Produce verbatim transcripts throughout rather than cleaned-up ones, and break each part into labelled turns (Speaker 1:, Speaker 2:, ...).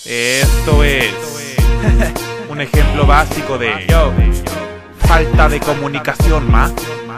Speaker 1: Esto es un ejemplo básico de falta de comunicación, ma.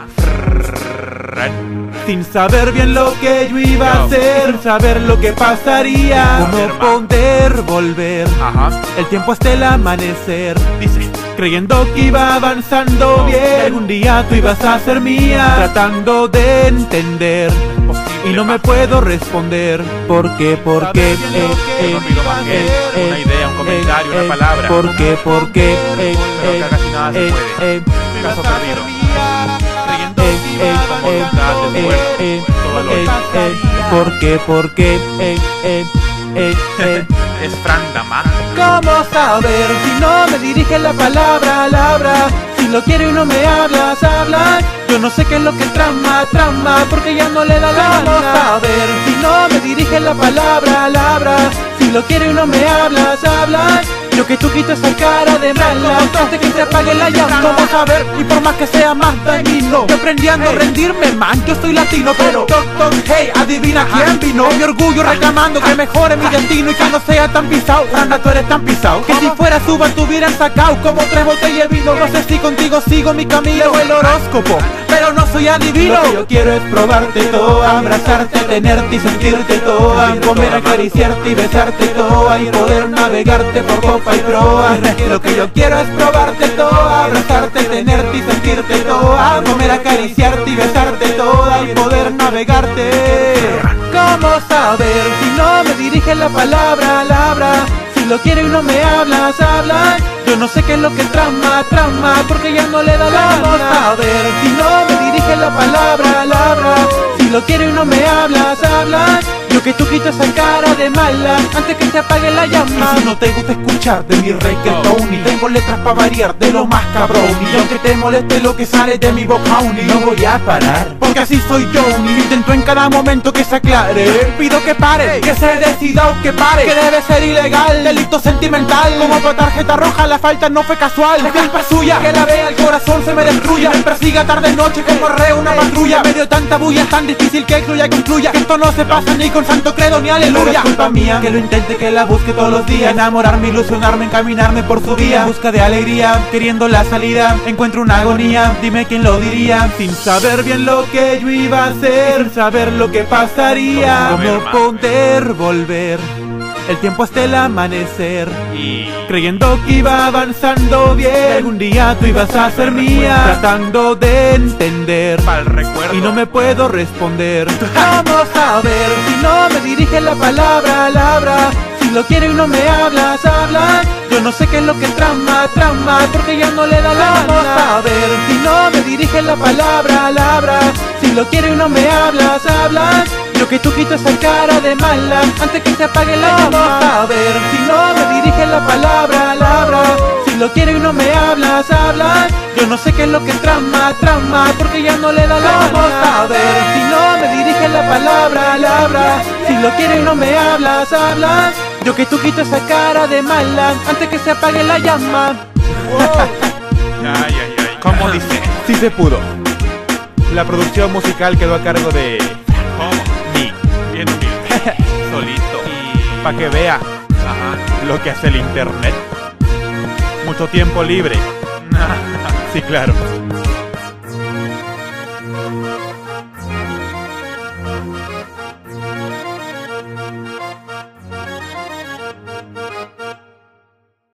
Speaker 2: Sin saber bien lo que yo iba a hacer, sin saber lo que pasaría, cómo poder volver.
Speaker 1: Ajá.
Speaker 2: El tiempo hasta el amanecer,
Speaker 1: Dice,
Speaker 2: creyendo que iba avanzando bien. Algún día tú ibas a ser mía, tratando de entender. Y no me puedo responder. ¿Por qué? ¿Por qué? Eh, eh,
Speaker 1: no olvido más que
Speaker 2: eh,
Speaker 1: una idea, un comentario,
Speaker 2: eh,
Speaker 1: una palabra.
Speaker 2: ¿Por qué? ¿Por qué? Eh,
Speaker 1: Pero
Speaker 2: eh,
Speaker 1: casi nada se
Speaker 2: eh,
Speaker 1: puede.
Speaker 2: eh,
Speaker 1: Caso perdido. Creyendo
Speaker 2: eh,
Speaker 1: que
Speaker 2: eh,
Speaker 1: con voluntad,
Speaker 2: eh,
Speaker 1: esfuerzo,
Speaker 2: eh,
Speaker 1: todo valor.
Speaker 2: eh, eh, ¿por qué? ¿Por qué? Eh, eh, eh, eh.
Speaker 1: Es Franda, ma.
Speaker 2: ¿Cómo saber si no me dirige la palabra, palabra? Si lo quiero y no me hablas, hablas. Yo no sé qué es lo que trama, trama, porque ya no le da la gana. ¿Cómo saber si no me dirige la palabra, palabra? Si lo quiero y no me hablas, hablas. Yo que tú quitas esa cara de mala antes que se apague la llama. ¿Cómo saber? Y por más que sea más dañino, yo aprendí a no rendirme, man. Yo soy latino, pero toc, toc, hey, adivina quién vino. Mi orgullo reclamando que mejore mi destino y que no sea tan pisado. Anda, tú eres tan pisado que si fuera suba te hubieran sacado como tres botellas de vino. No sé si contigo sigo mi camino o el horóscopo, pero no soy adivino. Lo que yo quiero es probarte toda, abrazarte, tenerte y sentirte toda, comer, acariciarte y besarte toda, y poder navegarte por copa y proa. Lo que yo quiero es probarte toda, abrazarte, tenerte y sentirte toda, comer, acariciarte y besarte toda, y poder navegarte. ¿Cómo saber si no me dirige la palabra, palabra? Si lo quiero y no me hablas, hablas. Yo no sé qué es lo que trama, trama, porque ya no le da la gana. ¿Cómo saber si no me dirige la palabra, palabra? Si lo quiero y no me hablas, hablas. Yo que tú quitas esa cara de mala antes que se apague la llama. Y si no te gusta escuchar de mi reggaetón, y tengo letras para variar de lo más cabrón, y aunque te moleste lo que sale de mi boca, no voy a parar, porque así soy yo. Y intento en cada momento que se aclare. Pido que pare, que se decida o que pare, que debe ser ilegal, delito sentimental. Como para tarjeta roja, la falta no fue casual. Es culpa suya, que la vea el corazón se me destruya. Me persiga tarde noche como reo una patrulla. Medio tanta bulla, es tan difícil que excluya y concluya que esto no se pasa ni con santo credo ni aleluya. Es culpa mía, que lo intente, que la busque todos los días, enamorarme, ilusionarme, encaminarme por su vía, en busca de alegría, queriendo la salida, encuentro una agonía. Dime quién lo diría, sin saber bien lo que yo iba a hacer, sin saber lo que pasaría, cómo poder volver. El tiempo hasta el amanecer,
Speaker 1: Y
Speaker 2: creyendo que iba avanzando bien. Algún día tú ibas a ser mía, tratando de entender,
Speaker 1: para el recuerdo.
Speaker 2: y no me puedo responder. ¿Cómo saber si no me dirige la palabra, palabra? Si lo quiero y no me hablas, hablas. Yo no sé qué es lo que trama, trama, porque ya no le da la gana. ¿Cómo saber si no me dirige la palabra, palabra? Si lo quiero y no me hablas, hablas. Yo que tú quitas esa cara de mala antes que se apague la llama. ¿Cómo saber si no me dirige la palabra, palabra? Si lo quiero y no me hablas, hablas. Yo no sé qué es lo que trama, trama, porque ya no le da la gana. ¿Cómo saber si no me dirige la palabra, palabra? Si lo quiero y no me hablas, hablas. Yo que tú quitas esa cara de mala antes que se apague la llama.
Speaker 1: Ay, ay, ay.
Speaker 2: ¿Cómo dice? Sí se pudo. La producción musical quedó a cargo de
Speaker 1: ¿Cómo?
Speaker 2: mí,
Speaker 1: Bien humilde. Solito. Y...
Speaker 2: para que vea
Speaker 1: Ajá.
Speaker 2: lo que hace el internet. Mucho tiempo libre. Sí, claro.